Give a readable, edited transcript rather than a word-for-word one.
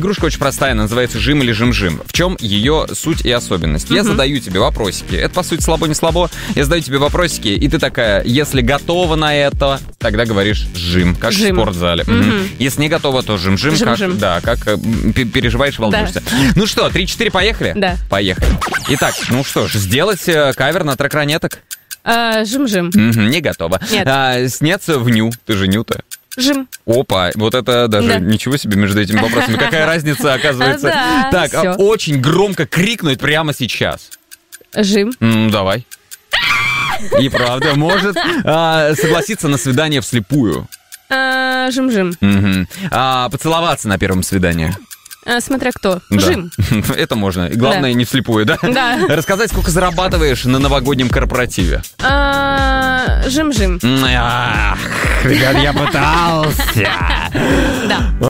Игрушка очень простая, называется «Жим» или «Жим-жим». В чем ее суть и особенность? Я задаю тебе вопросики. Это, по сути, слабо не слабо. Я задаю тебе вопросики, и ты такая, если готова на это, тогда говоришь «жим», как в спортзале. Если не готова, то «жим-жим», как переживаешь, волнуешься. Да. Ну что, 3-4, поехали? Да. Поехали. Итак, ну что ж, сделать кавер на трек «Ранеток»? Жим-жим. Не готова. Нет. Сняться в ню. Ты же ню-то. Жим. Опа, вот это даже ничего себе между этими вопросами. Какая разница, оказывается. Да, так, очень громко крикнуть прямо сейчас. Жим. Давай. И правда, может согласиться на свидание вслепую. Жим-жим. Поцеловаться на первом свидании. Смотря кто. Да. Жим. Это можно. И главное, не вслепую, да? Да. Рассказать, сколько зарабатываешь на новогоднем корпоративе. Жим-жим. Ребят, я пытался. Да.